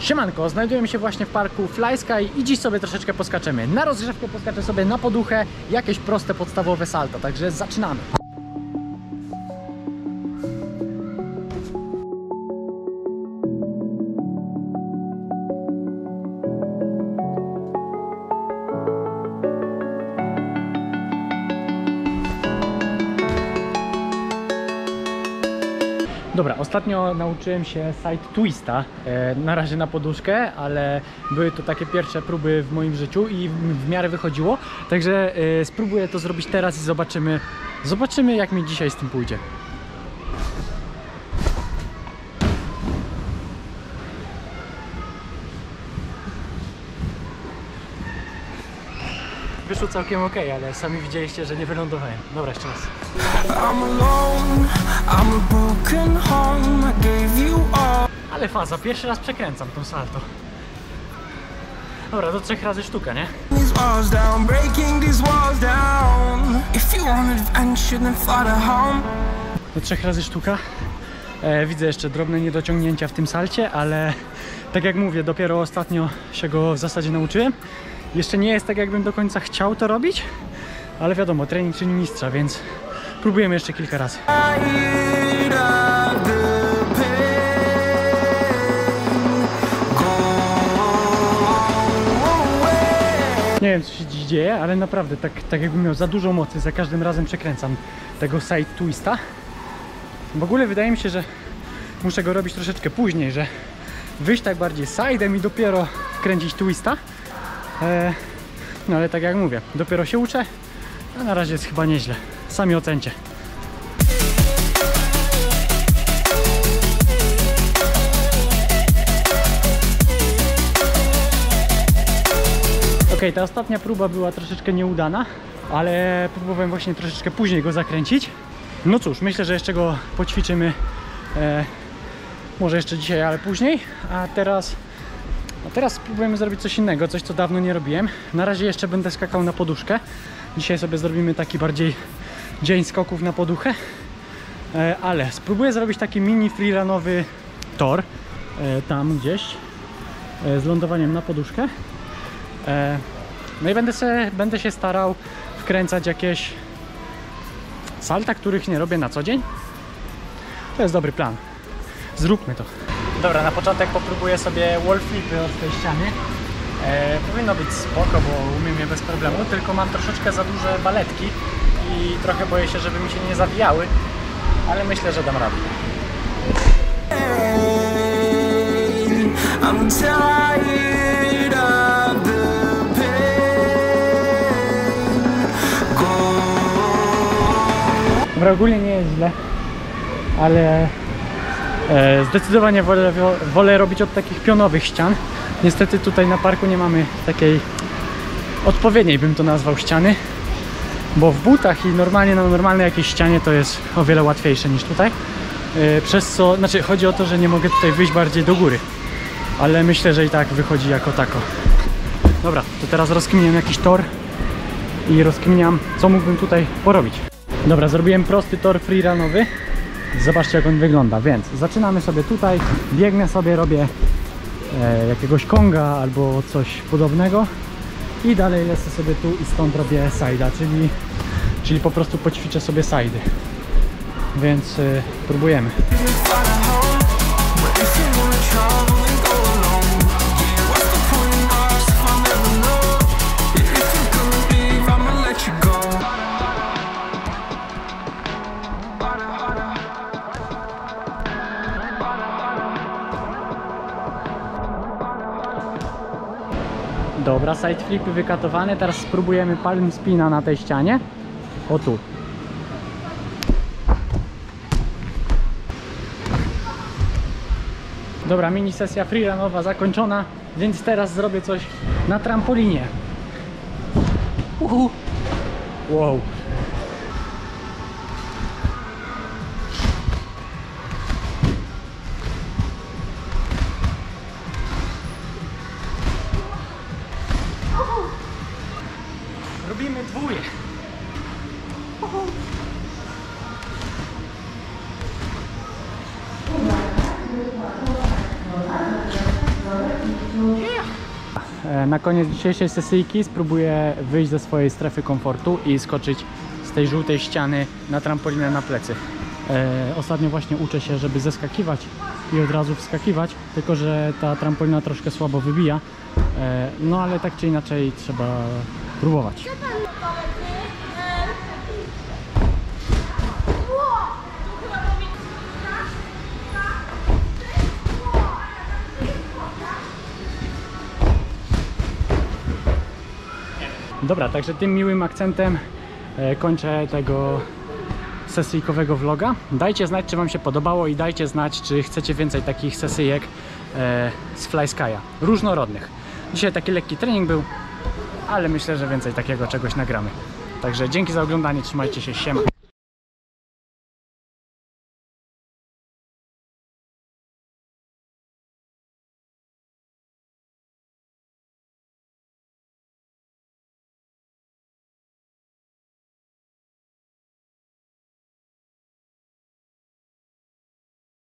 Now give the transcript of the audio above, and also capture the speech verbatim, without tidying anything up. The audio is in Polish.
Siemanko, znajdujemy się właśnie w parku Fly Sky i dziś sobie troszeczkę poskaczemy. Na rozgrzewkę poskaczę sobie na poduchę, jakieś proste, podstawowe salto, także zaczynamy. Dobra, ostatnio nauczyłem się side twista, e, na razie na poduszkę, ale były to takie pierwsze próby w moim życiu i w, w miarę wychodziło, także e, spróbuję to zrobić teraz i zobaczymy, zobaczymy jak mi dzisiaj z tym pójdzie. Wyszło całkiem ok, ale sami widzieliście, że nie wylądowałem. Dobra, jeszcze raz. Ale faza, pierwszy raz przekręcam tą salto. Dobra, do trzech razy sztuka, nie? Do trzech razy sztuka. E, widzę jeszcze drobne niedociągnięcia w tym salcie, ale tak jak mówię, dopiero ostatnio się go w zasadzie nauczyłem. Jeszcze nie jest tak, jakbym do końca chciał to robić, ale wiadomo, trening czyni mistrza, więc próbujemy jeszcze kilka razy. Nie wiem, co się dziś dzieje, ale naprawdę tak, tak jakbym miał za dużo mocy, za każdym razem przekręcam tego side twista. W ogóle wydaje mi się, że muszę go robić troszeczkę później, że wyjść tak bardziej side'em i dopiero wkręcić twista. E, no ale tak jak mówię, dopiero się uczę, a na razie jest chyba nieźle. Sami ocencie. Ok, ta ostatnia próba była troszeczkę nieudana, ale próbowałem właśnie troszeczkę później go zakręcić. No cóż, myślę, że jeszcze go poćwiczymy, e, może jeszcze dzisiaj, ale później, a teraz A teraz spróbujemy zrobić coś innego, coś co dawno nie robiłem. Na razie jeszcze będę skakał na poduszkę. Dzisiaj sobie zrobimy taki bardziej dzień skoków na poduchę. E, ale spróbuję zrobić taki mini freerunowy tor. E, tam gdzieś. E, z lądowaniem na poduszkę. E, no i będę, se, będę się starał wkręcać jakieś salta, których nie robię na co dzień. To jest dobry plan. Zróbmy to. Dobra, na początek popróbuję sobie wall flipy od tej ściany. E, powinno być spoko, bo umiem je bez problemu, tylko mam troszeczkę za duże baletki i trochę boję się, żeby mi się nie zawijały, ale myślę, że dam radę. Dobra, ogólnie nie jest źle, ale zdecydowanie wolę, wolę robić od takich pionowych ścian. Niestety tutaj na parku nie mamy takiej odpowiedniej, bym to nazwał, ściany, bo w butach i normalnie na normalnej jakiejś ścianie to jest o wiele łatwiejsze niż tutaj. Przez co, znaczy chodzi o to, że nie mogę tutaj wyjść bardziej do góry, ale myślę, że i tak wychodzi jako tako. Dobra, to teraz rozkminiam jakiś tor i rozkminiam, co mógłbym tutaj porobić. Dobra, zrobiłem prosty tor freerunowy. Zobaczcie, jak on wygląda, więc zaczynamy sobie tutaj, biegnę sobie, robię e, jakiegoś konga albo coś podobnego i dalej lecę sobie tu i stąd robię side'a, czyli, czyli po prostu poćwiczę sobie side'y, więc e, próbujemy. Dobra, side flipy wykatowane, teraz spróbujemy palm spina na tej ścianie. O tu. Dobra, mini sesja freerunowa zakończona, więc teraz zrobię coś na trampolinie. Uhu. Wow. Robimy dwóje. Uhu. E, na koniec dzisiejszej sesyjki spróbuję wyjść ze swojej strefy komfortu i skoczyć z tej żółtej ściany na trampolinę na plecy. E, ostatnio właśnie uczę się, żeby zeskakiwać i od razu wskakiwać, tylko że ta trampolina troszkę słabo wybija. E, no ale tak czy inaczej trzeba próbować. Dobra, także tym miłym akcentem e, kończę tego sesyjkowego vloga. Dajcie znać, czy wam się podobało i dajcie znać, czy chcecie więcej takich sesyjek e, z FlySky'a. Różnorodnych. Dzisiaj taki lekki trening był, ale myślę, że więcej takiego czegoś nagramy. Także dzięki za oglądanie, trzymajcie się, siema.